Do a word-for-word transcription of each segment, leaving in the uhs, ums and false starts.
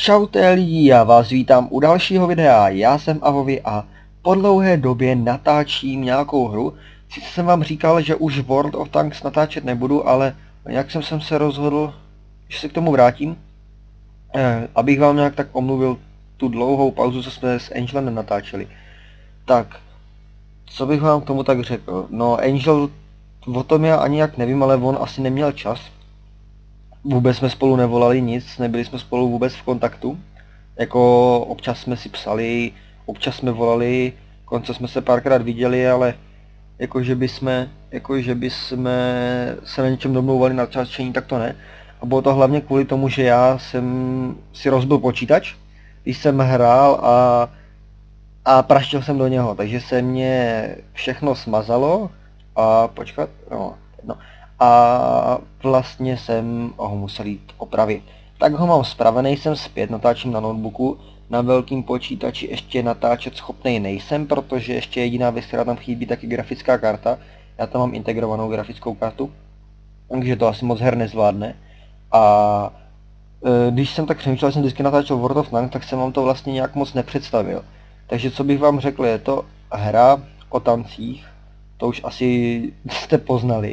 Čaute lidi, já vás vítám u dalšího videa, já jsem Avovi a po dlouhé době natáčím nějakou hru. Sice jsem vám říkal, že už World of Tanks natáčet nebudu, ale nějak jsem, jsem se rozhodl, že se k tomu vrátím. Eh, abych vám nějak tak omluvil tu dlouhou pauzu, co jsme s Angelem nenatáčeli. Tak, co bych vám k tomu tak řekl? No, Angel, o tom já ani jak nevím, ale on asi neměl čas. Vůbec jsme spolu nevolali nic, nebyli jsme spolu vůbec v kontaktu. Jako občas jsme si psali, občas jsme volali, konce jsme se párkrát viděli, ale jakože by jsme, jakože by jsme se na něčem domlouvali na časčení, tak to ne. A bylo to hlavně kvůli tomu, že já jsem si rozbil počítač, když jsem hrál a, a praštil jsem do něho, takže se mě všechno smazalo a počkat, no, no. A vlastně jsem ho musel jít opravit. Tak ho mám spravený, jsem zpět, natáčím na notebooku. Na velkým počítači ještě natáčet schopnej nejsem, protože ještě jediná věc, která tam chybí, tak je grafická karta. Já tam mám integrovanou grafickou kartu, takže to asi moc her nezvládne. A e, když jsem tak přemýšlel, že jsem vždycky natáčel World of Tanks, tak jsem vám to vlastně nějak moc nepředstavil. Takže co bych vám řekl, je to hra o tancích, to už asi jste poznali.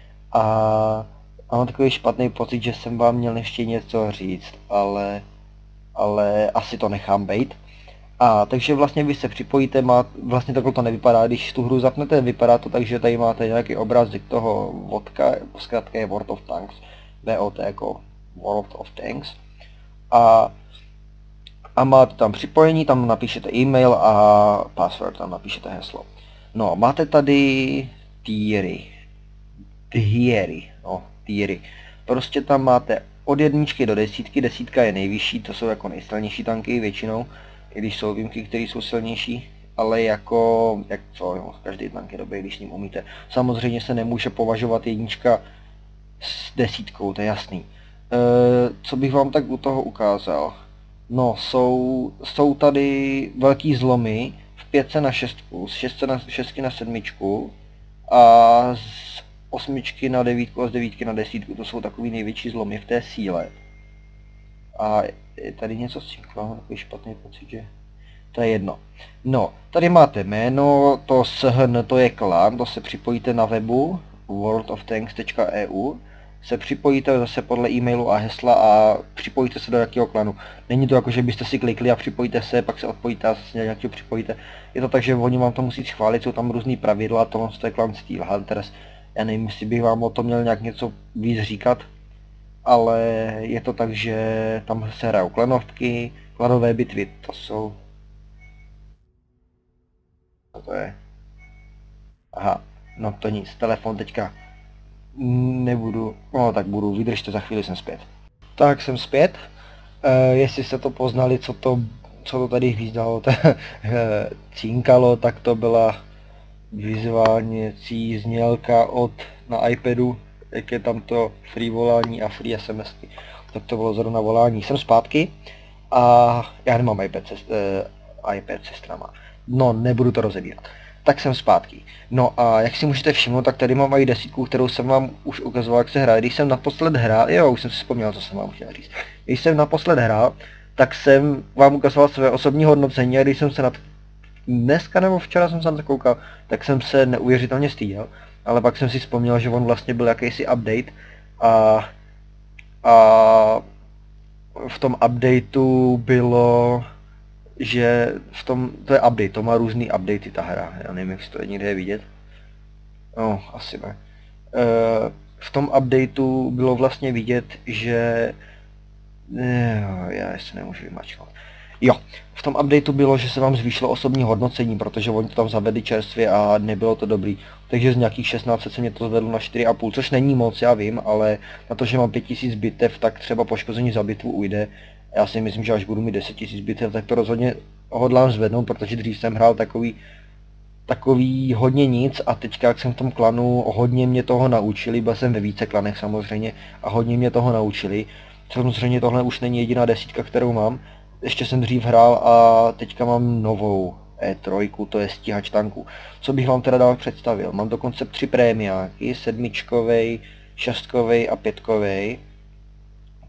A mám takový špatný pocit, že jsem vám měl ještě něco říct, ale, ale asi to nechám bejt. A takže vlastně vy se připojíte, má, vlastně takhle to nevypadá, když tu hru zapnete, vypadá to tak, že tady máte nějaký obrázek toho vodka, zkrátka je World of Tanks, V O T jako World of Tanks. A, a máte tam připojení, tam napíšete e-mail a password, tam napíšete heslo. No, máte tady týry. Tiery, no, tiery. Prostě tam máte od jedničky do desítky, desítka je nejvyšší, to jsou jako nejsilnější tanky většinou, i když jsou výjimky, které jsou silnější, ale jako, jak co, jo, každý tank je dobrý, když s ním umíte. Samozřejmě se nemůže považovat jednička s desítkou, to je jasný. E, co bych vám tak u toho ukázal? No, jsou, jsou tady velký zlomy v pětce na šestku, z šestky na, šestky na sedmičku a z osmičky na devítku a z devítky na desítku, to jsou takový největší zlomy v té síle. A je tady něco s tím, mám takový špatný pocit, že to je jedno. No, tady máte jméno, to S H N, to je klan, to se připojíte na webu world of tanks tečka e u, se připojíte zase podle e-mailu a hesla a připojíte se do jakého klanu. Není to jako, že byste si klikli a připojíte se, pak se odpojíte a se nějakého připojíte. Je to tak, že oni vám to musí schválit, jsou tam různý pravidla, tohle je klan Steel Hunters. Já nevím, jestli bych vám o tom měl nějak něco víc říkat, ale je to tak, že tam se hrajou klanovky, klanové bitvy, to jsou... Co to je? Aha, no to nic, telefon teďka nebudu, no tak budu, vydržte, za chvíli jsem zpět. Tak jsem zpět, e, jestli jste to poznali, co to, co to tady hvízdalo, cinkalo, tak to byla vizuálněcí znělka od na iPadu, jak je tam to free volání a free SMSky. Tak to bylo zrovna volání. Jsem zpátky a já nemám iPad, sest, eh, iPad sestrama. No, nebudu to rozebírat. Tak jsem zpátky. No a jak si můžete všimnout, tak tady mám i desítku, kterou jsem vám už ukazoval, jak se hraje. Když jsem naposled hrál, jo, už jsem si vzpomněl, co jsem vám chtěl říct. Když jsem naposled hrál, tak jsem vám ukazoval své osobní hodnocení a když jsem se na dneska nebo včera jsem se na to koukal, tak jsem se neuvěřitelně styděl, ale pak jsem si vzpomněl, že on vlastně byl jakýsi update a, a v tom updateu bylo, že v tom, to je update, to má různý updatey ta hra, já nevím, jestli to je někde je vidět, no asi ne. E, v tom updateu bylo vlastně vidět, že, jo, já se nemůžu vymačkat. Jo, v tom updateu bylo, že se vám zvýšilo osobní hodnocení, protože oni to tam zavedli čerstvě a nebylo to dobrý. Takže z nějakých šestnáct set se mě to zvedlo na čtyři a půl, což není moc, já vím, ale na to, že mám pět tisíc bitev, tak třeba poškození za bitvu ujde. Já si myslím, že až budu mít deset tisíc bitev, tak to rozhodně hodlám zvednout, protože dřív jsem hrál takový, takový hodně nic a teďka, jak jsem v tom klanu, hodně mě toho naučili, byl jsem ve více klanech samozřejmě a hodně mě toho naučili. Samozřejmě tohle už není jediná desítka, kterou mám. Ještě jsem dřív hrál a teďka mám novou E tři, to je stíhač tanků. Co bych vám teda dál představil? Mám dokonce tři prémiáky, sedmičkovej, šestkovej a pětkovej.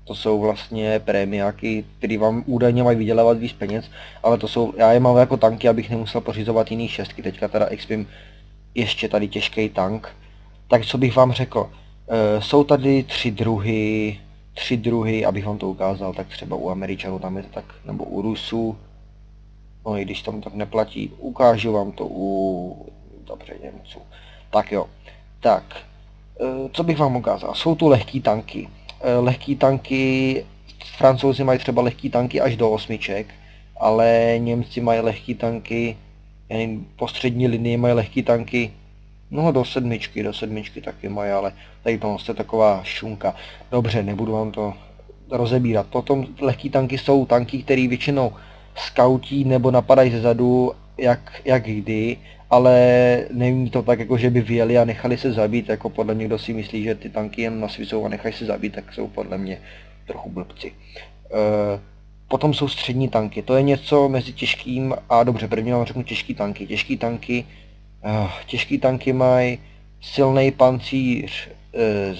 To jsou vlastně prémiáky, které vám údajně mají vydělávat víc peněz, ale to jsou, já je mám jako tanky, abych nemusel pořizovat jiný šestky. Teďka teda expím ještě tady těžký tank. Tak co bych vám řekl, e, jsou tady tři druhy, tři druhy, abych vám to ukázal, tak třeba u Američanů tam je to tak, nebo u Rusů, no i když tam tak neplatí, ukážu vám to u, dobře, Němců. Tak jo, tak, e, co bych vám ukázal, jsou tu lehký tanky. E, lehký tanky, Francouzi mají třeba lehký tanky až do osmiček, ale Němci mají lehký tanky, jen po střední linii mají lehký tanky, no do sedmičky, do sedmičky taky mají, ale tady to je taková šunka. Dobře, nebudu vám to rozebírat. Potom lehký tanky jsou tanky, které většinou skautí nebo napadají zezadu, jak, jak kdy, ale není to tak, jako že by vyjeli a nechali se zabít, jako podle mě, kdo si myslí, že ty tanky jen nasvisují a nechají se zabít, tak jsou podle mě trochu blbci. E, potom jsou střední tanky, to je něco mezi těžkým a dobře, první vám řeknu těžký tanky. Těžký tanky, uh, těžký tanky mají silný pancíř uh,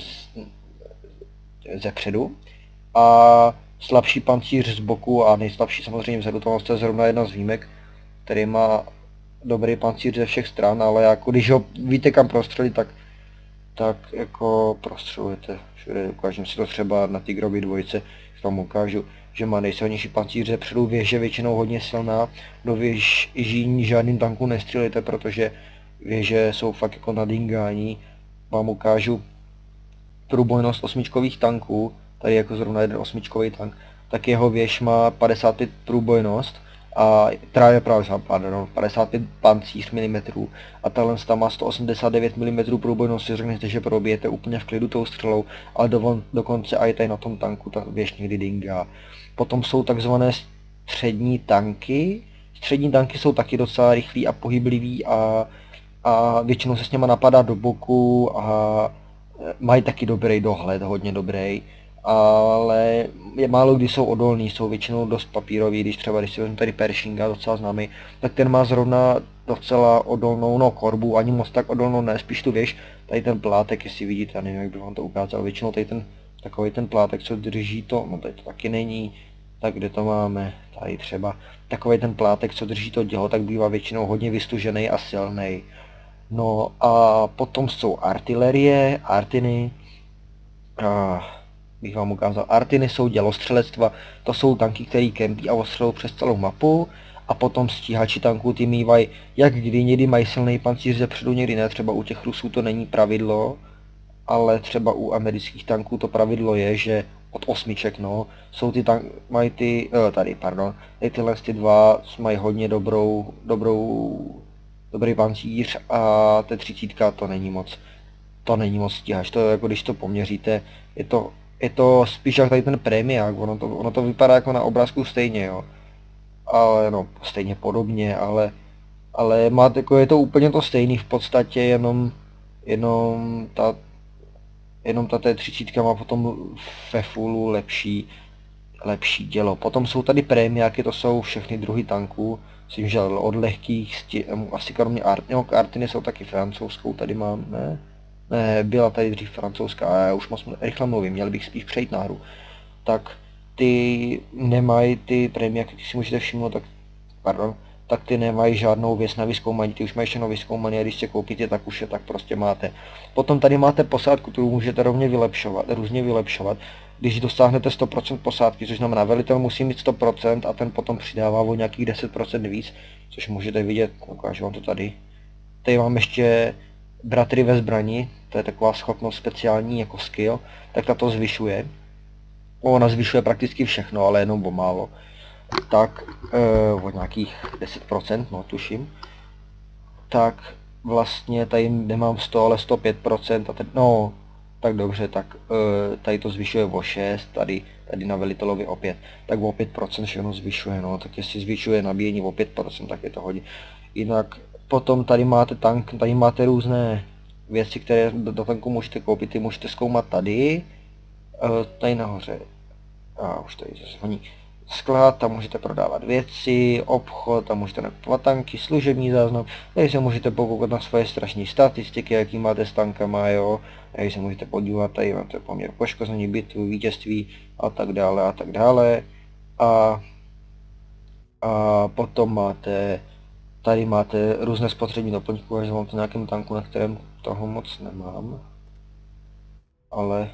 ze předu a slabší pancíř z boku a nejslabší samozřejmě vzadu. To je zrovna jedna z výjimek, který má dobrý pancíř ze všech stran, ale jako když ho víte kam prostřelit, tak, tak jako prostřelujete všude. Ukážem si to třeba na Tigrovi dvojce, vám ukážu, že má nejsilnější pancíř ze předu, věž je většinou hodně silná, do věží žádným tanku nestřelíte, protože věže jsou fakt jako na dingání. Vám ukážu průbojnost osmičkových tanků, tady jako zrovna jeden osmičkový tank, tak jeho věž má padesát pět průbojnost a právě právě pardon, padesát pět pancíř milimetrů a tahle má sto osmdesát devět milimetrů průbojnost, si řeknete, že probijete úplně v klidu tou střelou, ale do, dokonce i tady na tom tanku ta věž někdy dingá. Potom jsou takzvané střední tanky. Střední tanky jsou taky docela rychlí a pohyblivý a, a většinou se s něma napadá do boku a mají taky dobrý dohled, hodně dobrý. Ale je málo kdy jsou odolní, jsou většinou dost papírový, když třeba, když si vezmu tady Pershinga, docela známý, tak ten má zrovna docela odolnou, no korbu, ani moc tak odolnou ne, spíš tu věž, tady ten plátek, jestli vidíte, já nevím, jak bych vám to ukázal, většinou tady ten, takový ten plátek, co drží to, no tady to taky není, tak kde to máme, tady třeba, takový ten plátek, co drží to dělo, tak bývá většinou hodně vystužený a silný. No a potom jsou artilerie, artiny, a bych vám ukázal. Artiny jsou dělostřelectva, to jsou tanky, které kempí a ostřelují přes celou mapu. A potom stíhači tanků, ty mývají, jak kdy, někdy mají silný pancíř ze předu, někdy ne. Třeba u těch Rusů to není pravidlo, ale třeba u amerických tanků to pravidlo je, že od osmiček, no, jsou ty tank, mají ty, tady, pardon, tady tyhle ty dva mají hodně dobrou, dobrou, dobrý pancíř a ta třicítka to není moc, to není moc stíhač, to jako když to poměříte, je to Je to spíš jak tady ten prémiák, ono to, ono to vypadá jako na obrázku stejně, jo. Ale no, stejně podobně, ale, ale má, jako je to úplně to stejný v podstatě, jenom, jenom ta, jenom ta T třicet má potom ve fullu lepší, lepší dělo. Potom jsou tady prémiáky, to jsou všechny druhy tanků, myslím, že od lehkých, asi kromě Art, no, Artiny jsou taky francouzskou, tady mám, ne? Ne, byla tady dřív francouzská, a já už moc rychle mluvím, měl bych spíš přejít na hru. Tak ty nemají ty prémie, jak si můžete všimnout, tak, pardon, tak ty nemají žádnou věc na vyzkoumání, ty už mají všechno vyzkoumané a když se koupíte, tak už je tak prostě máte. Potom tady máte posádku, kterou můžete rovně vylepšovat, různě vylepšovat. Když dosáhnete sto procent posádky, což znamená velitel musí mít sto procent a ten potom přidává o nějakých deset procent víc, což můžete vidět, ukážu vám to tady. Tady mám ještě bratry ve zbrani, to je taková schopnost speciální jako skill, tak ta to zvyšuje. Ona zvyšuje prakticky všechno, ale jenom o málo. Tak e, o nějakých deset procent, no tuším. Tak vlastně tady nemám sto, ale sto pět procent a teď, no, tak dobře, tak e, tady to zvyšuje o šest, tady, tady na velitelovi o pět, tak o pět procent všechno zvyšuje, no, tak jestli zvyšuje nabíjení o pět procent, tak je to hodně. Jinak potom tady máte tank, tady máte různé věci, které do, do tanku můžete koupit, ty můžete zkoumat tady, e, tady nahoře, a už tady se zvoní, sklad, tam můžete prodávat věci, obchod, tam můžete nakupovat tanky, služební záznam, tady se můžete pokoukat na svoje strašné statistiky, jaký máte s tankama, jo, tady se můžete podívat, tady máte poměr poškození, bitvu, vítězství a tak dále a tak dále. A, a potom máte, tady máte různé spotřební doplňky, až mám to nějakém tanku, na kterém toho moc nemám, ale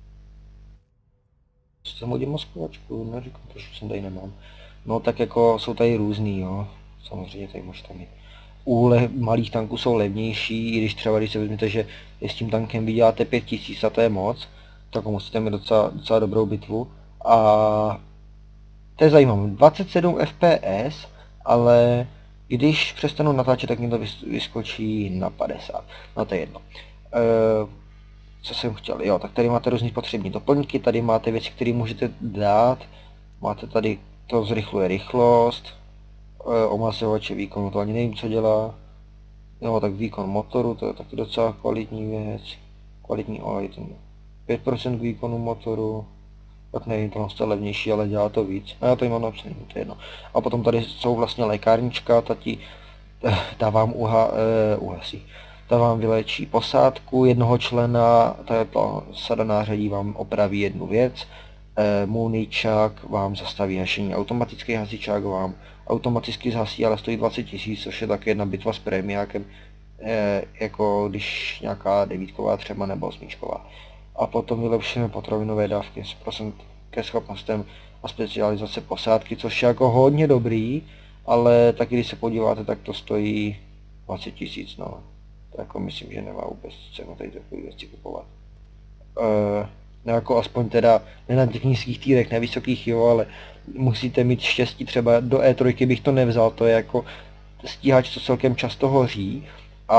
jsem hodil moskovačku, neříkám, proč jsem tady nemám. No tak jako jsou tady různý, jo. Samozřejmě tady můžete mít. U le malých tanků jsou levnější, i když třeba když se vezmete, že s tím tankem vyděláte pět tisíc a to je moc, tak musíte mít docela, docela dobrou bitvu. A to je zajímavé, dvacet sedm F P S, ale když přestanu natáčet, tak mi to vyskočí na padesát. No to je jedno. E Co jsem chtěl, jo, tak tady máte různý potřební doplňky, tady máte věci, které můžete dát, máte tady, to zrychluje rychlost, e, omazovače výkonu, to ani nevím, co dělá, jo, tak výkon motoru, to je taky docela kvalitní věc, kvalitní olej, ten pět procent výkonu motoru, tak nevím, to je levnější, ale dělá to víc, a já to mám napsaný, to je jedno. A potom tady jsou vlastně lékárnička, ta ti dávám uha, e, uhasí. Ta vám vylečí posádku jednoho člena, tato sada nářadí vám opraví jednu věc, e, muničák vám zastaví hašení, automatický hasičák vám automaticky zhasí, ale stojí dvacet tisíc, což je taky jedna bitva s prémiákem, e, jako když nějaká devítková třeba nebo osmičková. A potom vylepšíme potravinové dávky s procent ke schopnostem a specializace posádky, což je jako hodně dobrý, ale taky když se podíváte, tak to stojí dvacet tisíc, no. To jako myslím, že nemá vůbec cenu tady takové věci kupovat. E, no jako aspoň teda ne na těch nízkých týrech, na vysokých jo, ale musíte mít štěstí, třeba do E tři bych to nevzal, to je jako stíhač, co celkem často hoří a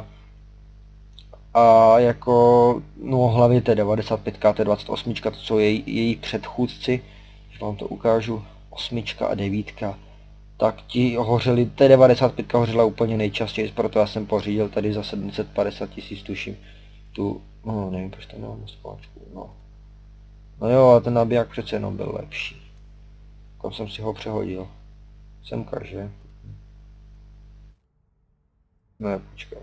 a jako, no hlavně T devadesát pět, T dvacet osm, to jsou její, její předchůdci, že vám to ukážu, osmička a devítka. Tak ti hořeli, T devadesát pět hořela úplně nejčastěji, proto já jsem pořídil tady za sedm set padesát tisíc tuším tu, no nevím, proč tam nemám spáčku, no. No jo, ale ten nabiják přece jenom byl lepší. Kam jsem si ho přehodil? Semka, že? Ne, počkat.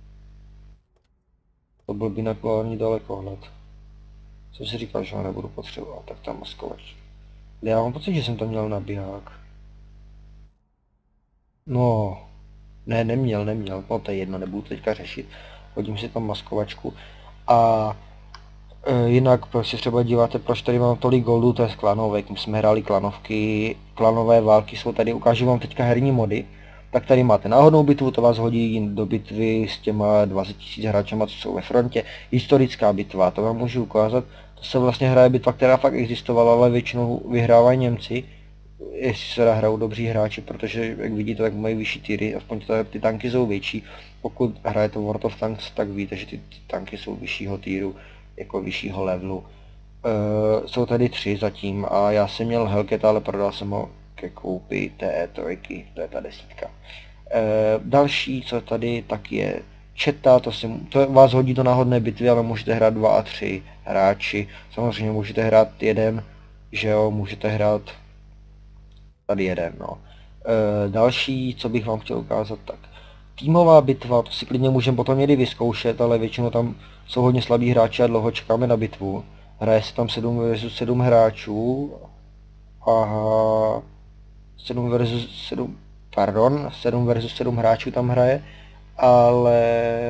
To byl binokulární dalekohled. Jsem si říkal, že ho nebudu potřebovat, tak tam maskovač. Já mám pocit, že jsem tam měl nabiják. No, ne, neměl, neměl, no to je jedno, nebudu teďka řešit. Hodím si tam maskovačku a e, jinak proč se třeba díváte, proč tady mám tolik goldů, to je z klanovek, my jsme hráli klanovky, klanové války jsou tady, ukážu vám teďka herní mody. Tak tady máte náhodnou bitvu, to vás hodí do bitvy s těma dvacet tisíc hráčema, co jsou ve frontě. Historická bitva, to vám můžu ukázat, to se vlastně hraje bitva, která fakt existovala, ale většinou vyhrávají Němci. Jestli se hrajou dobří hráči, protože jak vidíte, tak mají vyšší týry, aspoň ty tanky jsou větší. Pokud hrajete World of Tanks, tak víte, že ty, ty tanky jsou vyššího týru, jako vyššího levelu. E, jsou tady tři zatím a já jsem měl Hellcat, ale prodal jsem ho ke koupi té E tři, to je ta desítka. E, další, co tady, tak je Četa, to, si, to vás hodí do náhodné bitvy, ale můžete hrát dva a tři hráči. Samozřejmě můžete hrát jeden, že jo, můžete hrát tady jeden, no. E, další, co bych vám chtěl ukázat, tak týmová bitva, to si klidně můžeme potom někdy vyzkoušet, ale většinou tam jsou hodně slabí hráči a dlouho čekáme na bitvu. Hraje se tam sedm versus sedm hráčů. Aha, sedm versus sedm, pardon, sedm versus sedm hráčů tam hraje, ale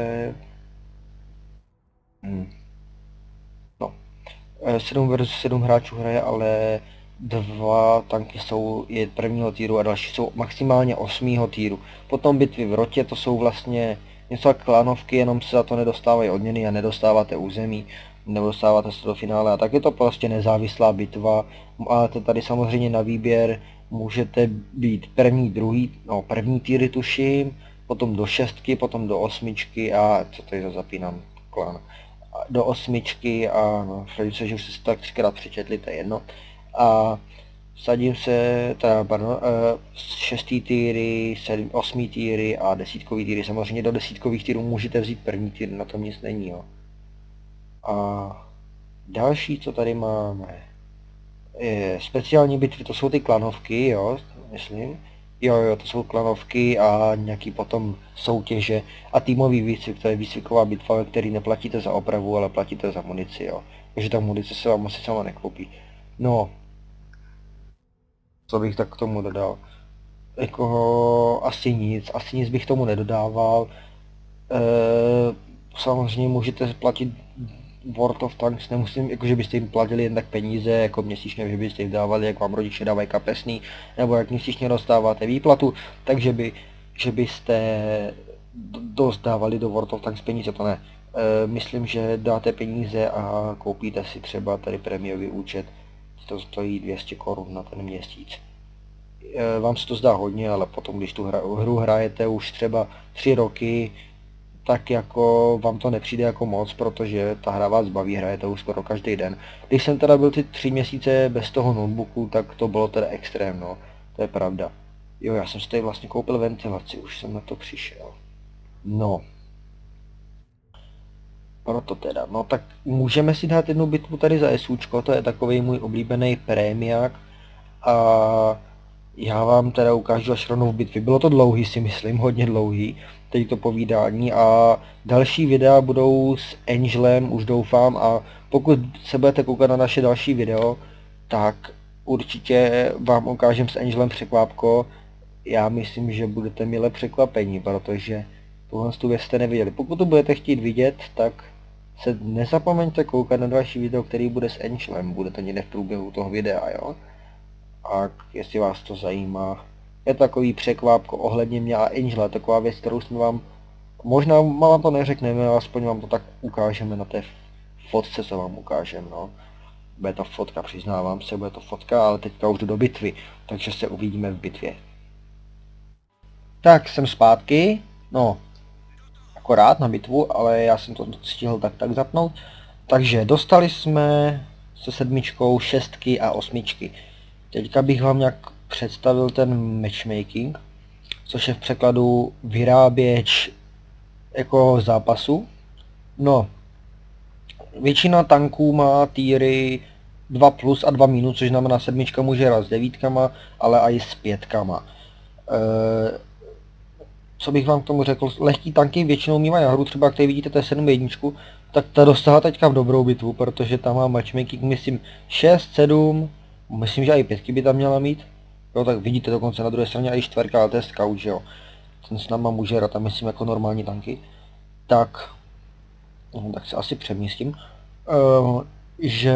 hmm. no, sedm versus sedm hráčů hraje, ale dva tanky jsou je prvního týru a další jsou maximálně osmého týru. Potom bitvy v rotě, to jsou vlastně něco jak klanovky, jenom se za to nedostávají odměny a nedostáváte území, nedostáváte se do finále a tak je to prostě nezávislá bitva. Máte tady samozřejmě na výběr, můžete být první, druhý, no první týry tuším, potom do šestky, potom do osmičky a co tady to zapínám, klan, do osmičky a no, se, že už jste si tak třikrát přečetli, to je jedno. A sadím se, teda, pardon, šestý týry, sedm, osmý týry a desítkový týry. Samozřejmě do desítkových týrů můžete vzít první týr, na tom nic není, jo. A další, co tady máme, je, speciální bitvy, to jsou ty klanovky, jo, myslím. Jo, jo, to jsou klanovky a nějaký potom soutěže a týmový výcvik, to je výcviková bitva, ve který neplatíte za opravu, ale platíte za munici, jo. Takže ta munice se vám asi sama nekoupí. No, co bych tak k tomu dodal? Jako asi nic, asi nic bych tomu nedodával. E, samozřejmě můžete platit World of Tanks, nemusím, jakože byste jim platili jen tak peníze, jako měsíčně, že byste jim dávali, jak vám rodiče dávají kapesný, nebo jak měsíčně dostáváte výplatu, takže by, že byste dost dávali do World of Tanks peníze, to ne. E, myslím, že dáte peníze a koupíte si třeba tady prémiový účet, to stojí dvě stě korun na ten měsíc. E, vám se to zdá hodně, ale potom, když tu hra, hru hrajete už třeba tři roky, tak jako vám to nepřijde jako moc, protože ta hra vás baví, hrajete už skoro každý den. Když jsem teda byl ty tři měsíce bez toho notebooku, tak to bylo teda extrém, no. To je pravda. Jo, já jsem si tady vlastně koupil ventilaci, už jsem na to přišel. No. Proto teda, no tak můžeme si dát jednu bitvu tady za SUčko, to je takový můj oblíbený prémiák. A já vám teda ukážu až rovnou v bitvě. Bylo to dlouhý, si myslím, hodně dlouhý, teď to povídání, a další videa budou s Angelem, už doufám, a pokud se budete koukat na naše další video, tak určitě vám ukážem s Angelem překvápko. Já myslím, že budete milé překvapení, protože tuhle tu věc jste neviděli. Pokud to budete chtít vidět, tak se nezapomeňte koukat na další video, který bude s Angelem, bude to někde v průběhu toho videa, jo? A jestli vás to zajímá, je to takový překvápko ohledně mě a Angela, taková věc, kterou jsme vám, možná vám to neřekneme, ale aspoň vám to tak ukážeme na té fotce, co vám ukážeme, no. Bude to fotka, přiznávám se, bude to fotka, ale teďka už jdu do bitvy, takže se uvidíme v bitvě. Tak, jsem zpátky, no, akorát na bitvu, ale já jsem to stihl tak tak zapnout. Takže dostali jsme se sedmičkou šestky a osmičky. Teďka bych vám nějak představil ten matchmaking, což je v překladu vyráběč jako zápasu. No, většina tanků má týry dva plus a dva minus, což znamená sedmička může hrát s devítkama, ale i s pětkama. E, co bych vám k tomu řekl, lehký tanky většinou mývají nahoru, třeba jak tady vidíte T sedm jedničku, tak ta dostala teďka v dobrou bitvu, protože tam má matchmaking, myslím, šest, sedm, myslím, že i pětky by tam měla mít. Jo, tak vidíte dokonce na druhé straně i čtverka, ale to je scout, že jo. Ten s náma může hrát, tam myslím jako normální tanky. Tak, no, tak se asi přemístím, uh, že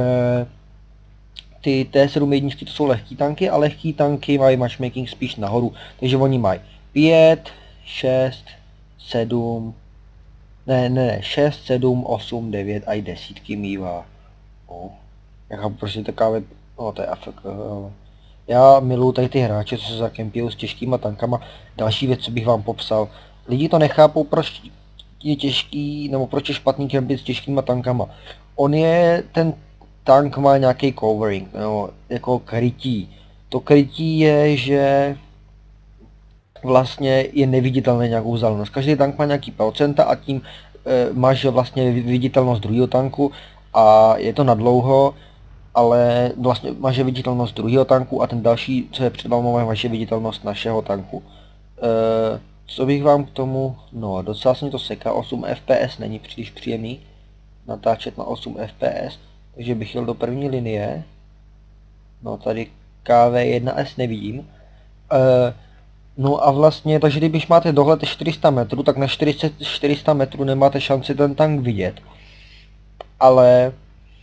ty T sedm jedničky to jsou lehký tanky a lehký tanky mají matchmaking spíš nahoru. Takže oni mají pět, šest, sedm, ne, ne, ne, šest, sedm, osm, devět a i desítky mývá. No, jaká prostě taková, no to je afek. Já miluji tady ty hráče, co se zakempují s těžkýma tankama. Další věc, co bych vám popsal. Lidi to nechápou, proč je těžký, nebo proč je špatný kempit s těžkýma tankama. On je, ten tank má nějaký covering, nebo jako krytí. To krytí je, že vlastně je neviditelný nějakou vzdálenost. Každý tank má nějaký procenta a tím e, máš vlastně viditelnost druhého tanku a je to nadlouho, ale vlastně máš viditelnost druhého tanku a ten další, co je před vámi, máš viditelnost našeho tanku. E, co bych vám k tomu, no docela se mi to seká, osm F P S není příliš příjemný natáčet na osm F P S, takže bych jel do první linie. No tady K V jedna S nevidím. E, No a vlastně, takže když máte dohled čtyři sta metrů, tak na čtyři sta metrů nemáte šanci ten tank vidět. Ale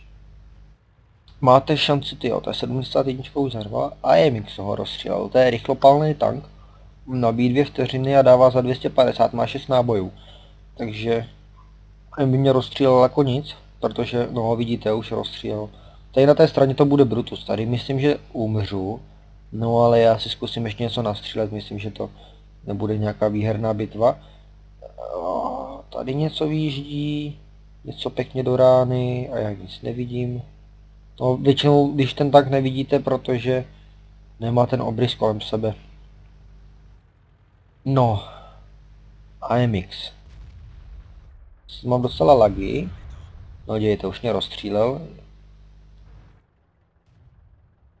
máte šanci, tyjo, to je sedmdesát jedna už zarval a A M X ho rozstřílel. To je rychlopalný tank, nabíjí dvě vteřiny a dává za dvě stě padesát, má šest nábojů. Takže by mě rozstřílel jako nic, protože, no vidíte, už rozstřílel. Tady na té straně to bude Brutus, tady myslím, že umřu. No ale já si zkusím ještě něco nastřílet, myslím, že to nebude nějaká výherná bitva. Tady něco výjíždí, něco pěkně do rány a já nic nevidím. No většinou, když ten tank nevidíte, protože nemá ten obrys kolem sebe. No, A M X. Mám docela lagy. No dějte, už mě rozstřílel.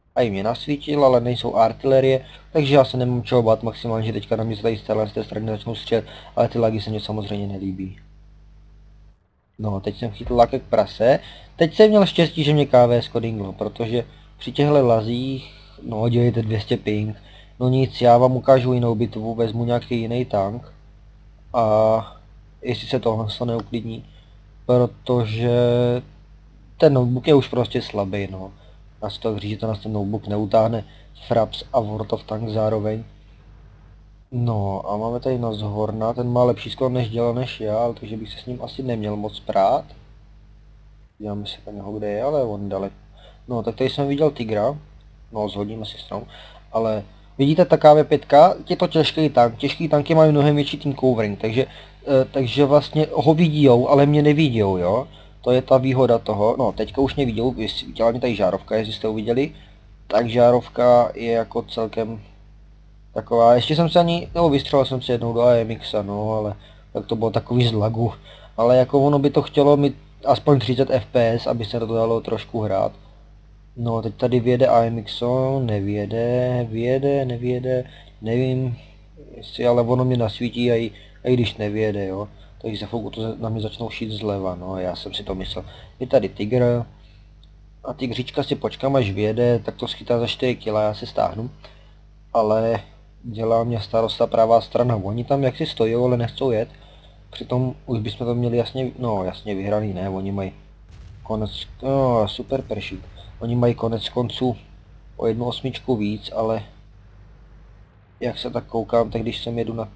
A i mě nasvítil, ale nejsou artilerie, takže já se nemám čeho bát, maximálně, že teďka na mě tady z téhle z té strany začnou střelet, ale ty lagy se mě samozřejmě nelíbí. No, teď jsem chytl laket prase, teď jsem měl štěstí, že mě K V skodinglo, protože při těchto lazích, no dělejte dvě stě ping, no nic, já vám ukážu jinou bitvu, vezmu nějaký jiný tank a jestli se tohle to neuklidní, protože ten notebook je už prostě slabý, no. Nás to říct, že to nás ten notebook neutáhne Fraps a World of Tanks zároveň. No a máme tady Nozhorna, ten má lepší skoro než dělal než já, takže bych se s ním asi neměl moc prát. Díváme se na něho, kde je, ale on daleko. No tak tady jsem viděl Tigra, no zhodíme si stranu, ale vidíte ta K V pět, je to těžký tank, těžký tanky mají mnohem větší team covering, takže, takže vlastně ho vidíjou, ale mě nevidíjou, jo. To je ta výhoda toho, no teďka už mě viděl, viděla mě tady žárovka, jestli jste uviděli, tak žárovka je jako celkem taková, ještě jsem se ani, no vystřelil jsem se jednou do A M X, no ale tak to bylo takový z lagu, ale jako ono by to chtělo mít aspoň třicet F P S, aby se to dalo trošku hrát. No teď tady vyjede A M X, nevyjede, vyjede, nevyjede, nevím, jestli, ale ono mě nasvítí a i, a i když nevyjede, jo. Takže za chvilku to na mě začnou šít zleva, no já jsem si to myslel. Je tady Tigr a Tigříčka si počkám, až vyjede, tak to schytá za čtyři kila, já si stáhnu. Ale dělá mě starosta pravá strana, oni tam jaksi stojí, ale nechcou jet. Přitom už bychom to měli jasně, no jasně vyhraný, ne, oni mají konec, no super peršík. Oni mají konec konců o jednu osmičku víc, ale jak se tak koukám, tak když sem jedu na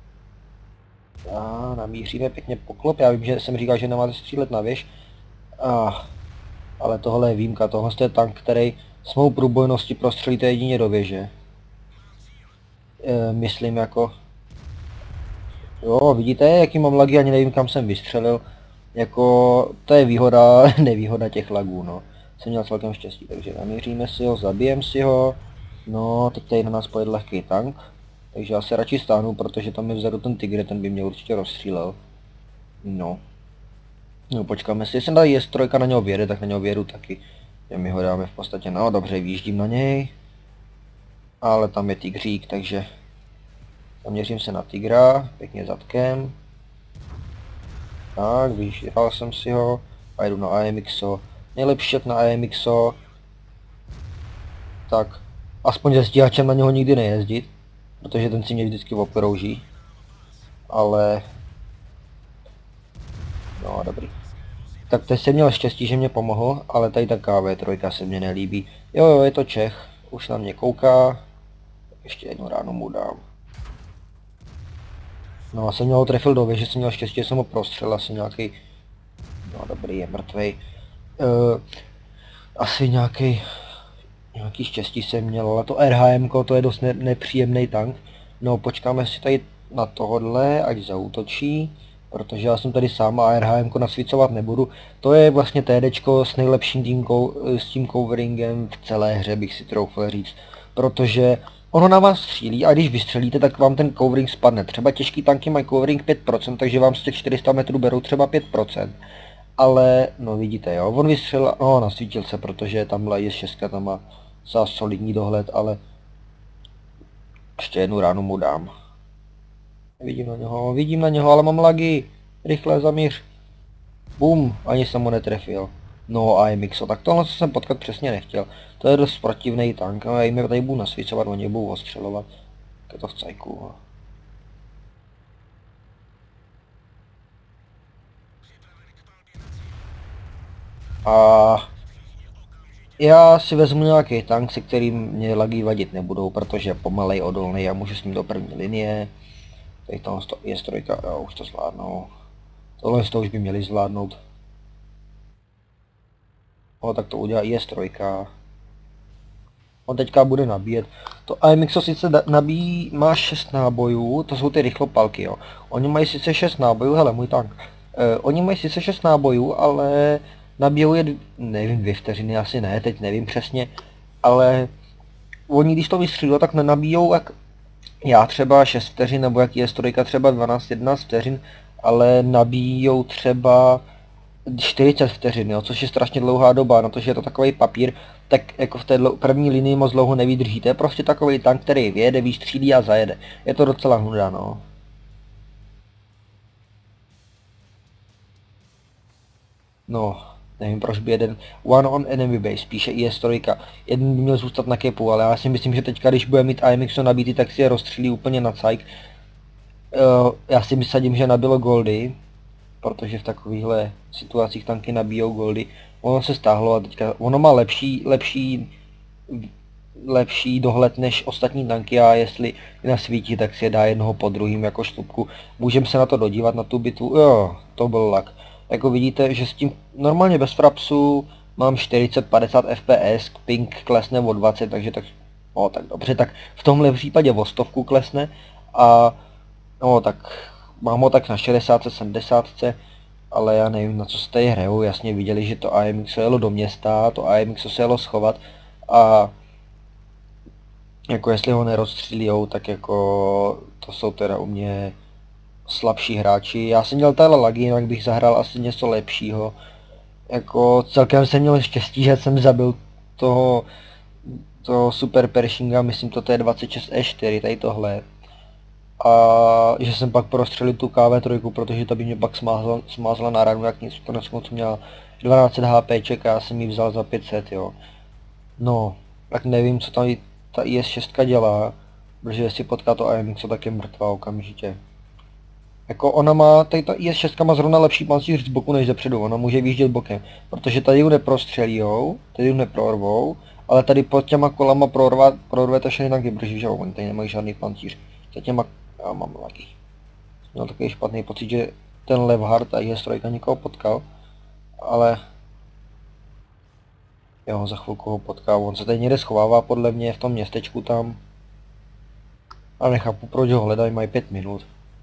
a namíříme pěkně poklop, já vím, že jsem říkal, že nemáte střílet na věž, a, ale tohle je výjimka, tohle je tank, který s mou průbojností prostřelíte jedině do věže. E, myslím jako, jo vidíte, jaký mám lagy, ani nevím kam jsem vystřelil, jako to je výhoda, nevýhoda těch lagů, no. Jsem měl celkem štěstí, takže namíříme si ho, zabijem si ho, no teď tady na nás pojede lehký tank. Takže já se radši stáhnu, protože tam je vzadu ten Tigr, ten by mě určitě rozstřílel. No. No počkáme si, jestli tady je strojka na něho vyjede, tak na něho vyjedu taky. Já my ho dáme v podstatě, no dobře, výjíždím na něj. Ale tam je Tigřík, takže zaměřím se na Tigra, pěkně zadkem. Tak, vyžral jsem si ho a jdu na A M X O. Nejlepší jak na A M X O. Tak, aspoň se stíhačem na něho nikdy nejezdit. Protože ten si mě vždycky oprouží, ale no dobrý. Tak teď jsem měl štěstí, že mě pomohl, ale tady ta K V tři se mně nelíbí. Jo jo, je to Čech, už na mě kouká, ještě jednu ránu mu dám. No a jsem měl ho trefil do věže, jsem měl štěstí, že jsem ho prostřelil, asi nějaký, no dobrý, je mrtvej. Uh, asi nějaký Nějaký štěstí jsem měl, ale to R H M to je dost ne nepříjemný tank. No počkáme si tady na tohodle, ať zaútočí, protože já jsem tady sám a R H M nasvícovat nebudu. To je vlastně TDčko s nejlepším týmkou, s tím coveringem v celé hře, bych si troufl říct. Protože ono na vás střílí a když vystřelíte, tak vám ten covering spadne. Třeba těžký tanky mají covering pět procent, takže vám z těch čtyři sta metrů berou třeba pět procent. Ale no vidíte jo, on vystřelil, no nasvítil se, protože tamhle je šestka, tam má za solidní dohled, ale ještě jednu ránu mu dám. Vidím na něho, vidím na něho, ale mám lagy. Rychle zamíř. Bum, ani jsem mu netrefil. No A M X O, tak tohle jsem potkat přesně nechtěl. To je dost protivný tank, a jim tady budu nasvícovat, oni budou ostřelovat. Tak je to v cajku. A já si vezmu nějaký tank, se kterým mě lagy vadit nebudou, protože je pomalej, odolný a můžu s ním do první linie. Tady tam je strojka, já už to zvládnou. Tohle z toho už by měli zvládnout. O, tak to udělá I S tři. On teďka bude nabíjet. To A M X O sice nabíjí, má šest nábojů, to jsou ty rychlopalky, jo. Oni mají sice šest nábojů, hele, můj tank. E, oni mají sice šest nábojů, ale nabijou je, nevím, dvě vteřiny, asi ne, teď nevím přesně, ale oni když to vystřílí, tak nenabijou jak já třeba šest vteřin, nebo jak I S tři třeba dvanáct jedenáct vteřin, ale nabíjou třeba čtyřicet vteřin, jo, což je strašně dlouhá doba, na to, že je to takový papír, tak jako v té první linii moc dlouho nevydrží. To je prostě takový tank, který vyjede, vystřílí a zajede. Je to docela nuda, no. No, nevím, proč by jeden one on enemy base, píše I S tři, jeden by měl zůstat na kepu, ale já si myslím, že teďka, když bude mít A M X nabítý, tak si je rozstřílí úplně na cajk. Uh, já si myslím, že nabilo goldy, protože v takovýchhle situacích tanky nabíjou goldy. Ono se stáhlo a teďka, ono má lepší, lepší, lepší dohled než ostatní tanky a jestli nasvítí, tak si je dá jednoho po druhým jako šlupku. Můžeme se na to dodívat, na tu bitvu, jo, to byl lak. Jako vidíte, že s tím normálně bez frapsu mám čtyřicet padesát F P S, ping klesne o dvacet, takže tak, no tak dobře, tak v tomhle případě o stovku klesne a no tak mám ho tak na šedesát sedmdesát, ale já nevím, na co se tady hrajou, jasně viděli, že to A M X se jelo do města, to A M X se jelo schovat a jako jestli ho nerozstřílijou, tak jako to jsou teda u mě slabší hráči. Já jsem měl tady lagy, jinak bych zahrál asi něco lepšího. Jako celkem jsem měl štěstí, že jsem zabil toho, toho Super Pershinga, myslím to, to je dvacet šest E čtyři, tady tohle. A že jsem pak prostřelil tu K V tři, protože to by mě pak smázla, smázla na ranu, jak nic, konec konců měla dvanáct set HPček a já jsem ji vzal za pět set, jo. No, tak nevím, co tam ta I S šest dělá, protože jestli potká to A M X, tak je mrtvá okamžitě. Jako ona má, tady ta I S šest má zrovna lepší pancíř z boku než zepředu, ona může výjíždět bokem, protože tady ju neprostřelíjou, tady ju neprorvou, ale tady pod těma kolama prorvat, prorvete všechny tanky, protože že oni tady nemají žádný pancíř. Za těma, já mám lagy. Měl takový špatný pocit, že ten Levhard a I S tři někoho potkal, ale jo, za chvilku ho potká, on se tady někde schovává podle mě v tom městečku tam. A nechápu, proč ho hledají, mají pět minut.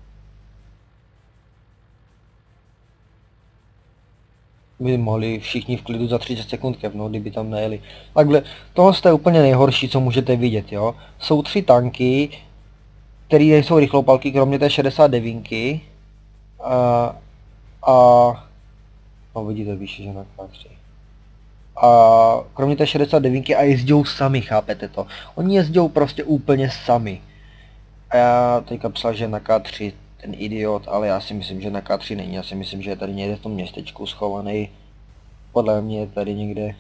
By mohli všichni v klidu za třicet sekund kepnout, kdyby tam nejeli. Takhle, tohle je úplně nejhorší, co můžete vidět, jo. Jsou tři tanky, které nejsou rychlopalky, kromě té šedesát devět. A, a no vidíte, víš, že na K tři. A kromě té šedesát devět a jezdou sami, chápete to? Oni jezdou prostě úplně sami. A já teďka psal, že na K tři ten idiot, ale já si myslím, že na K tři není, já si myslím, že je tady někde v tom městečku schovaný. Podle mě je tady někde.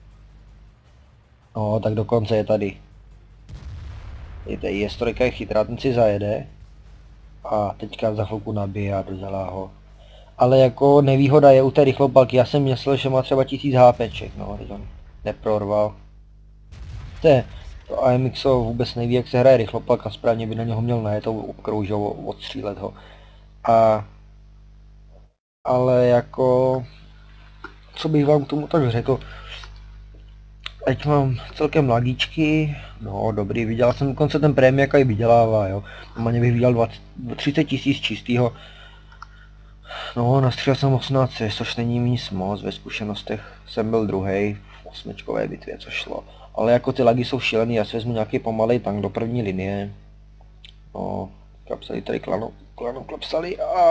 No, tak dokonce je tady. Je tady I S tři je chytrá, ten si zajede. A teďka za chvilku nabije a dodělá ho. Ale jako nevýhoda je u té rychlopalky, já jsem myslel, že má třeba tisíc HPček, no, teď on neprorval. To je, to A M X vůbec neví, jak se hraje rychlopalka, správně by na něho měl najet, obkroužit ho, odstřílet ho. A, ale jako, co bych vám k tomu tak řekl, ať mám celkem lagíčky, no dobrý, viděl jsem dokonce ten prémie, jak i vydělává, jo. Normálně bych viděl třicet tisíc čistýho. No, nastřelil jsem osmnáct, což není nic moc, ve zkušenostech jsem byl druhý v osmičkové bitvě, což šlo. Ale jako ty lagy jsou šílený, já si vezmu nějaký pomalej tank do první linie. No, klapsali tady klano, klano klapsali a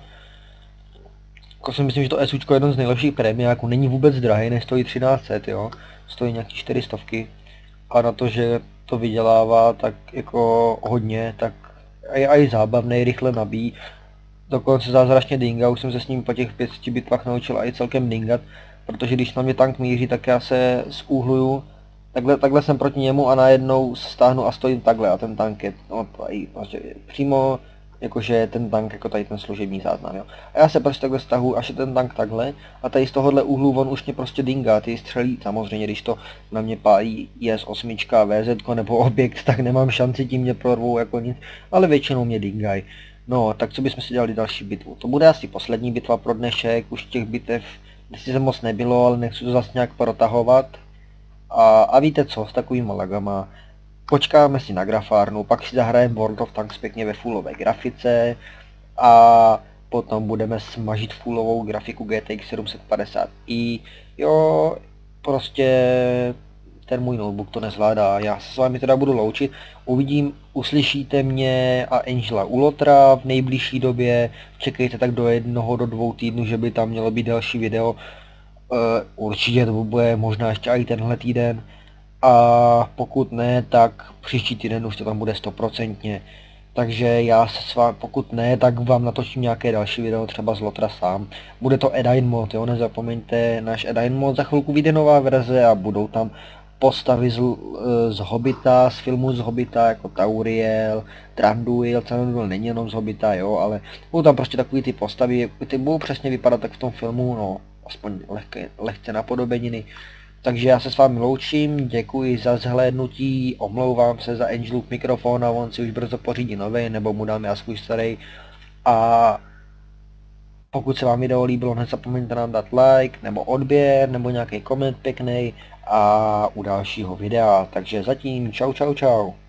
jako si myslím, že to SUčko je jeden z nejlepších prémiáků, není vůbec drahý, nestojí třináct set, jo. Stojí nějaký čtyři stovky. A na to, že to vydělává tak jako hodně, tak je i zábavný, rychle nabíjí. Dokonce zázračně dinga, už jsem se s ním po těch pěti bitvách naučil i celkem dingat, protože když na mě tank míří, tak já se zúhluju, takhle, takhle jsem proti němu a najednou stáhnu a stojím takhle a ten tank je, no to i prostě přímo, jakože ten tank jako tady ten služební záznam, jo. A já se prostě takhle stahu, až je ten tank takhle a tady z tohohle úhlu on už mě prostě dingá, ty střelí, samozřejmě když to na mě pálí I S osm, V Z nebo objekt, tak nemám šanci, tím mě prorvou jako nic, ale většinou mě dingají. No, tak co bychom si dělali další bitvu? To bude asi poslední bitva pro dnešek, už těch bitev se moc nebylo, ale nechci to zase nějak protahovat. A, a víte co, s takovýma lagama, počkáme si na grafárnu, pak si zahrajeme World of Tanks pěkně ve fullové grafice a potom budeme smažit fullovou grafiku G T X sedm set padesát i. Jo, prostě ten můj notebook to nezvládá. Já se s vámi teda budu loučit, uvidím, uslyšíte mě a Angela u Lotra v nejbližší době, čekejte tak do jednoho, do dvou týdnů, že by tam mělo být další video. Uh, určitě to bude možná ještě i tenhle týden. A pokud ne, tak příští týden už to tam bude stoprocentně. Takže já se s vámi, pokud ne, tak vám natočím nějaké další video, třeba z Lotra sám. Bude to Edain mod, jo, nezapomeňte, náš Edain mod, za chvilku vyjde nová verze a budou tam postavy z, z Hobbita, z filmu z Hobbita, jako Tauriel, Thranduil, Thranduil není jenom z Hobbita, jo, ale budou tam prostě takový ty postavy, ty budou přesně vypadat tak v tom filmu, no, aspoň lehké, lehce napodobeniny. Takže já se s vámi loučím, děkuji za zhlédnutí, omlouvám se za Angelův mikrofon a on si už brzo pořídí nový, nebo mu dám já svůj starý. A pokud se vám video líbilo, nezapomeňte nám dát like, nebo odběr, nebo nějaký koment pěkný a u dalšího videa. Takže zatím čau čau čau.